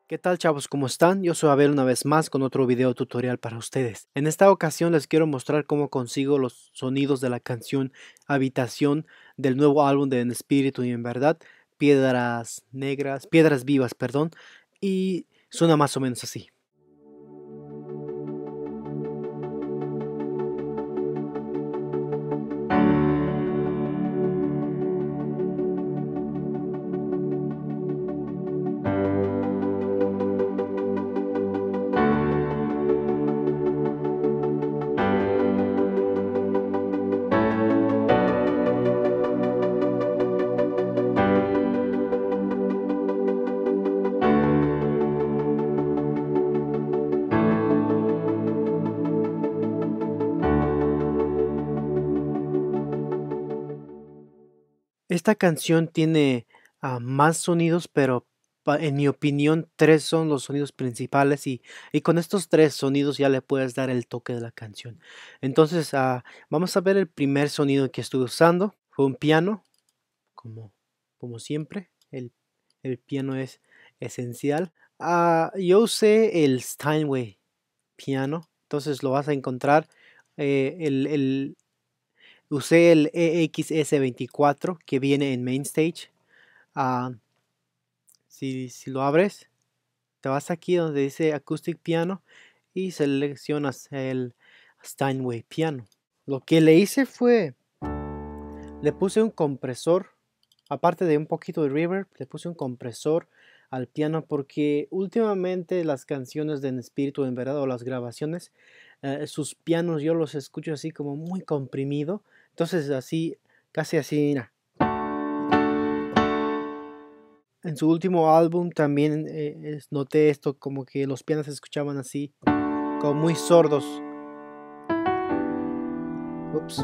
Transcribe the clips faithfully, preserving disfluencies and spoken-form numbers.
¿Qué tal, chavos? ¿Cómo están? Yo soy Abel una vez más con otro video tutorial para ustedes. En esta ocasión les quiero mostrar cómo consigo los sonidos de la canción Habitación del nuevo álbum de En Espíritu y en Verdad, Piedras Negras, Piedras Vivas, perdón, y suena más o menos así. Esta canción tiene uh, más sonidos, pero en mi opinión tres son los sonidos principales y, y con estos tres sonidos ya le puedes dar el toque de la canción. Entonces uh, vamos a ver el primer sonido que estuve usando. Fue un piano, como, como siempre. El, el piano es esencial. Uh, yo usé el Steinway piano, entonces lo vas a encontrar. Eh, el, el, usé el E X S veinticuatro que viene en Mainstage. Uh, si, si lo abres, te vas aquí donde dice Acoustic Piano y seleccionas el Steinway Piano. Lo que le hice fue, le puse un compresor, aparte de un poquito de reverb, le puse un compresor al piano porque últimamente las canciones de En Espíritu en Verdad o las grabaciones, eh, sus pianos yo los escucho así como muy comprimido, entonces así, casi así, mira. En su último álbum también eh, es, noté esto, como que los pianos se escuchaban así, como muy sordos. Ups.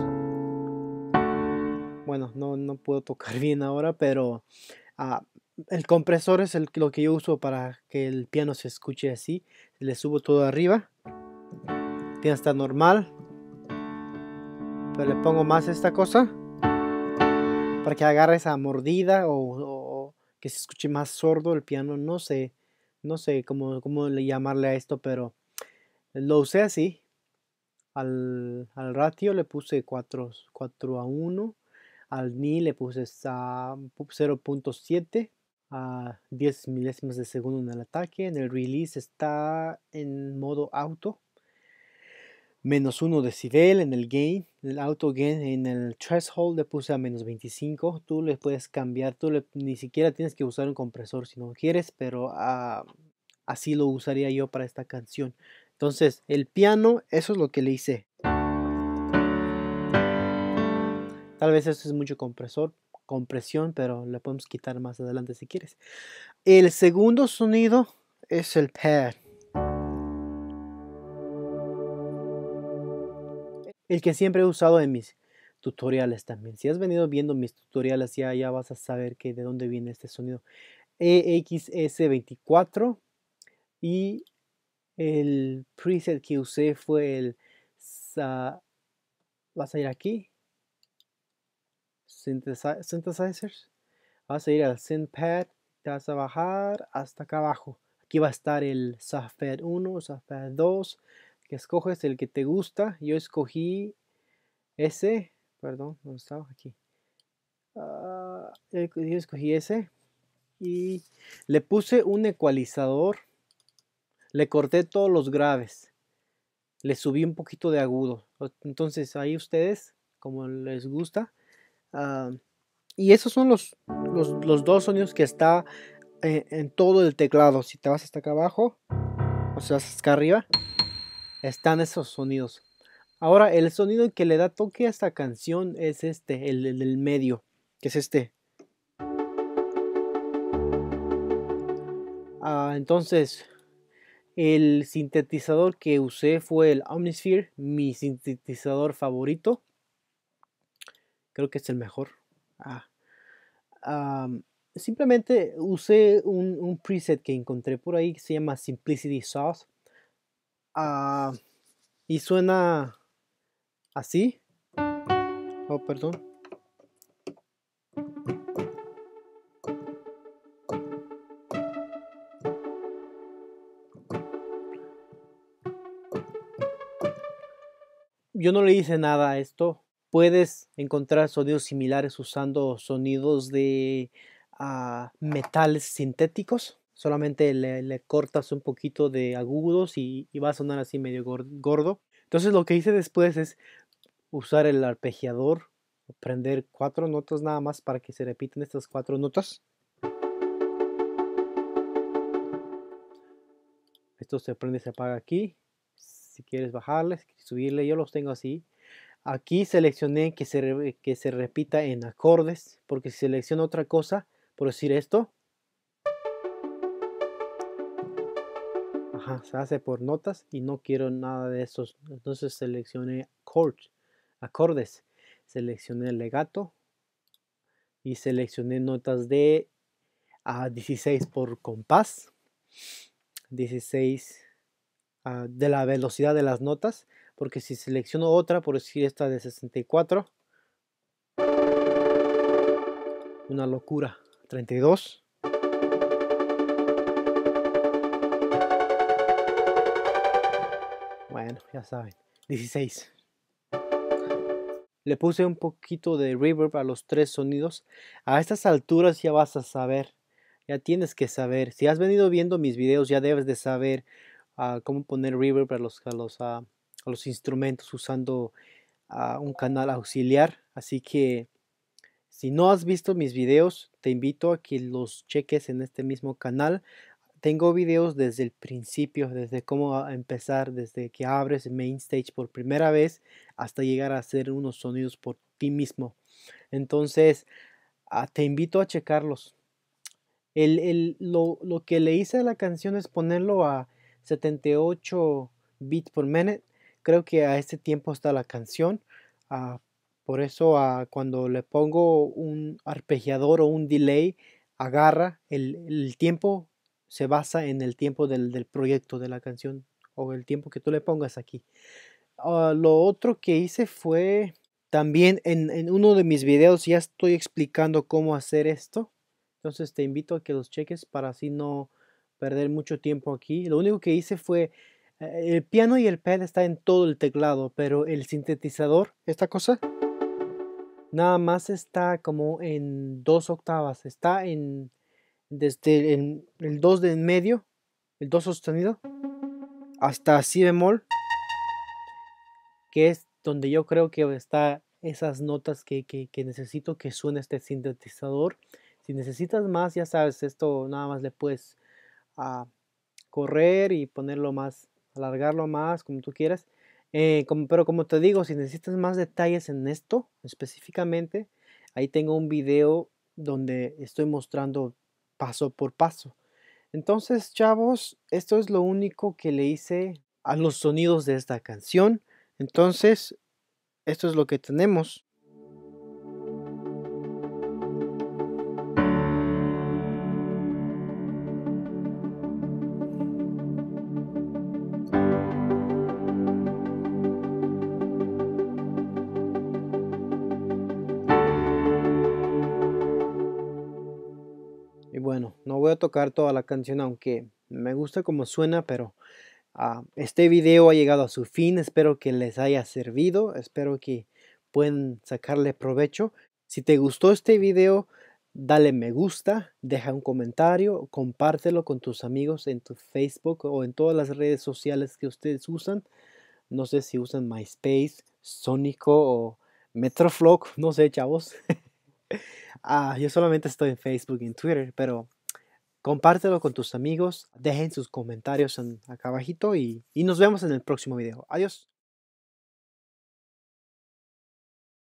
Bueno, no, no puedo tocar bien ahora, pero uh, el compresor es el, lo que yo uso para que el piano se escuche así. Le subo todo arriba. Tiene hasta normal. Pero le pongo más esta cosa para que agarre esa mordida o, o que se escuche más sordo el piano. No sé, no sé cómo, cómo llamarle a esto, pero lo usé así. Al, al ratio le puse cuatro a uno. Al ni le puse cero punto siete. A diez milésimas de segundo en el ataque. En el release está en modo auto. Menos uno decibel en el gain. En el auto gain, en el threshold le puse a menos veinticinco. Tú le puedes cambiar. Tú le, ni siquiera tienes que usar un compresor si no quieres. Pero uh, así lo usaría yo para esta canción. Entonces el piano, eso es lo que le hice. Tal vez eso es mucho compresor, compresión, pero le podemos quitar más adelante si quieres. El segundo sonido es el pad. El que siempre he usado en mis tutoriales también. Si has venido viendo mis tutoriales ya, ya vas a saber que de dónde viene este sonido. E X S veinticuatro y el preset que usé fue el... Uh, vas a ir aquí. Synthesizers. Vas a ir al synthpad. Te vas a bajar hasta acá abajo. Aquí va a estar el softpad uno, softpad dos. Que escoges el que te gusta. Yo escogí ese. Perdón, ¿dónde estaba? Aquí. Uh, yo escogí ese. Y le puse un ecualizador. Le corté todos los graves. Le subí un poquito de agudo. Entonces ahí ustedes, como les gusta. Uh, y esos son los, los, los dos sonidos que está en, en todo el teclado. Si te vas hasta acá abajo, o sea, hasta acá arriba, están esos sonidos. Ahora, el sonido que le da toque a esta canción es este, el, el del medio, que es este. Uh, entonces, el sintetizador que usé fue el Omnisphere, mi sintetizador favorito. Creo que es el mejor. Ah. Um, simplemente usé un, un preset que encontré por ahí que se llama Simplicity Sauce. Uh, y suena así. Oh, perdón. yo no le hice nada a esto. Puedes encontrar sonidos similares usando sonidos de uh, metales sintéticos. Solamente le, le cortas un poquito de agudos y, y va a sonar así medio gordo. Entonces lo que hice después es usar el arpegiador, prender cuatro notas nada más para que se repiten estas cuatro notas. Esto se prende y se apaga aquí. Si quieres bajarle, si quieres subirle, yo los tengo así. Aquí seleccioné que se, que se repita en acordes, porque si selecciono otra cosa, por decir esto, ajá, se hace por notas y no quiero nada de esos. Entonces seleccioné chords, acordes. Seleccioné el legato y seleccioné notas de a dieciséis por compás, dieciséis uh, de la velocidad de las notas, porque si selecciono otra, por decir esta de sesenta y cuatro, una locura, treinta y dos, bueno, ya saben, dieciséis. Le puse un poquito de reverb a los tres sonidos. A estas alturas ya vas a saber, ya tienes que saber. Si has venido viendo mis videos, ya debes de saber uh, cómo poner reverb a los, a los, uh, a los instrumentos usando uh, un canal auxiliar. Así que si no has visto mis videos, te invito a que los cheques en este mismo canal. Tengo videos desde el principio, desde cómo empezar, desde que abres MainStage por primera vez hasta llegar a hacer unos sonidos por ti mismo. Entonces, uh, te invito a checarlos. El, el, lo, lo que le hice a la canción es ponerlo a setenta y ocho beats por minute. Creo que a este tiempo está la canción. Uh, por eso uh, cuando le pongo un arpegiador o un delay, agarra el, el tiempo. Se basa en el tiempo del, del proyecto de la canción o el tiempo que tú le pongas aquí. Uh, lo otro que hice fue también en, en uno de mis videos ya estoy explicando cómo hacer esto. Entonces te invito a que los cheques para así no perder mucho tiempo aquí. Lo único que hice fue eh, el piano y el pad está en todo el teclado, pero el sintetizador, esta cosa, nada más está como en dos octavas. Está en desde el, el dos de en medio, el do sostenido, hasta si bemol, que es donde yo creo que está esas notas que, que, que necesito que suene este sintetizador. Si necesitas más, ya sabes, esto nada más le puedes uh, correr y ponerlo más, alargarlo más, como tú quieras. Eh, como, pero como te digo, si necesitas más detalles en esto específicamente, ahí tengo un video donde estoy mostrando paso por paso. Entonces, chavos, esto es lo único que le hice a los sonidos de esta canción. Entonces, esto es lo que tenemos. Y bueno, no voy a tocar toda la canción, aunque me gusta como suena, pero uh, este video ha llegado a su fin. Espero que les haya servido, espero que puedan sacarle provecho. Si te gustó este video, dale me gusta, deja un comentario, compártelo con tus amigos en tu Facebook o en todas las redes sociales que ustedes usan. No sé si usan MySpace, Sónico o Metroflog, no sé, chavos. Ah, yo solamente estoy en Facebook y en Twitter, pero compártelo con tus amigos, dejen sus comentarios en, acá abajito y, y nos vemos en el próximo video. Adiós.